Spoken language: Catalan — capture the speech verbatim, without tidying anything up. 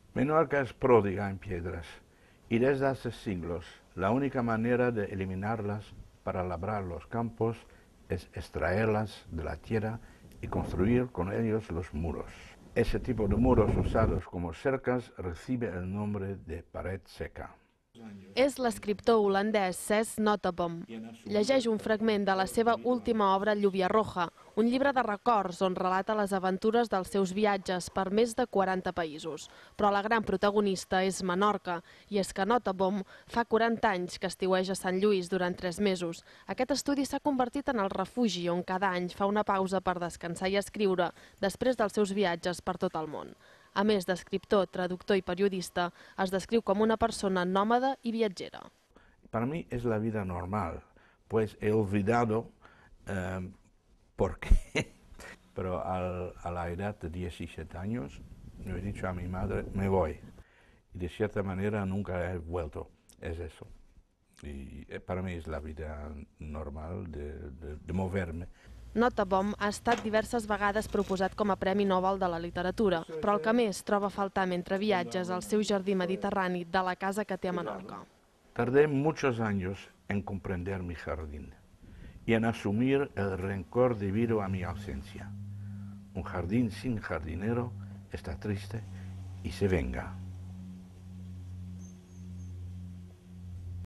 Menorca es pródiga en piedras y desde hace siglos la única manera de eliminarlas para labrar los campos es extraerlas de la tierra y construir con ellos los muros. Ese tipo de muros usados como cercas recibe el nombre de pared seca. És l'escriptor holandès Cesc Noteboom. Llegeix un fragment de la seva última obra Lluvia Roja, un llibre de records on relata les aventures dels seus viatges per més de quaranta països. Però la gran protagonista és Menorca, i és que Noteboom fa quaranta anys que estiueja a Sant Lluís durant tres mesos. Aquest estudi s'ha convertit en el refugi on cada any fa una pausa per descansar i escriure després dels seus viatges per tot el món. A més d'escriptor, traductor i periodista, es descriu com una persona nòmada i viatgera. Para mí es la vida normal, pues he olvidado eh, por qué. Pero al, a la edad de diecisiete años, le he dicho a mi madre, me voy. Y de cierta manera nunca he vuelto, es eso. Y para mí es la vida normal de, de, de moverme. Noteboom ha estat diverses vegades proposat com a Premi Nobel de la Literatura, però el que més troba a faltar mentre viatges al seu jardí mediterrani de la casa que té a Menorca. Tardé muchos años en comprender mi jardín y en asumir el rencor debido a mi ausencia. Un jardín sin jardinero está triste y se venga.